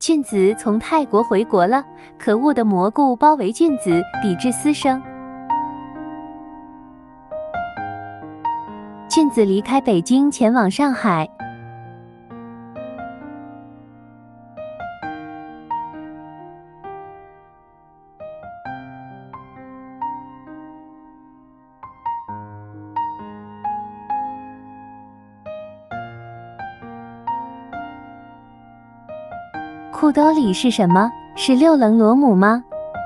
俊子从泰国回国了，可恶的蘑菇包围俊子，比之私生。俊子离开北京前往上海。裤兜里是什么？是六棱螺母吗？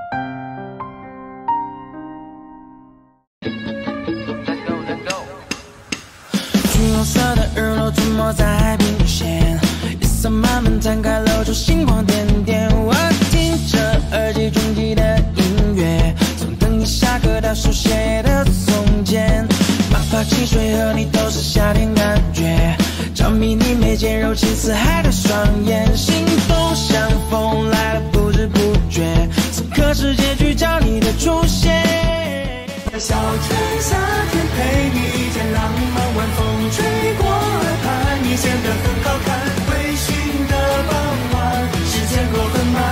橘红色的日落沉没在海平线，夜色慢慢摊开，露出星光点点。我听着耳机中记的音乐，从等你下课到书写的从前，马发汽水和你都是夏天感觉，着迷你眉间柔情似海的双眼，心动像风来了不知不觉，此刻世界聚焦你的出现。 小城夏天陪你一见浪漫，晚风吹过耳畔，你显得很好看。微醺的傍晚，时间过很慢。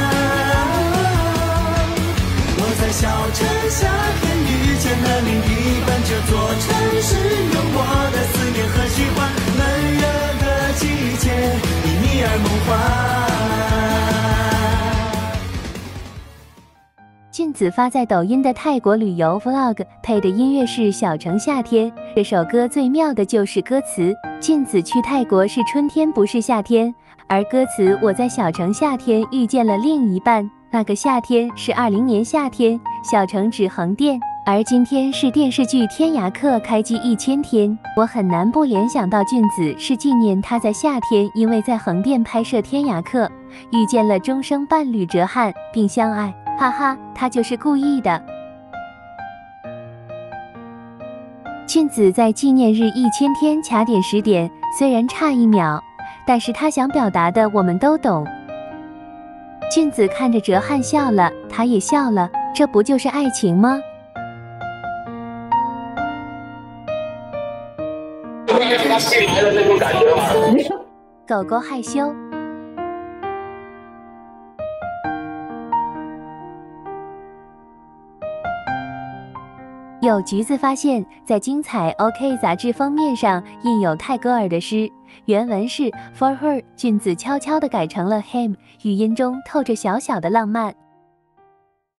我在小城夏天遇见了另一半，这座城市有我的思念和喜欢。闷热的季节，你而梦幻。 俊子发在抖音的泰国旅游 vlog 配的音乐是《小城夏天》。这首歌最妙的就是歌词，俊子去泰国是春天不是夏天，而歌词我在小城夏天遇见了另一半，那个夏天是2020年夏天，小城指横店，而今天是电视剧《天涯客》开机1000天。我很难不联想到俊子是纪念他在夏天因为在横店拍摄《天涯客》遇见了终生伴侣哲瀚并相爱，哈哈，他就是故意的。俊子在纪念日1000天卡点10点，虽然差1秒，但是他想表达的我们都懂。俊子看着哲瀚笑了，他也笑了，这不就是爱情吗？狗狗害羞。有橘子发现，在精彩 OK 杂志封面上印有泰戈尔的诗，原文是 For her， 俊子悄悄地改成了 him， 语音中透着小小的浪漫。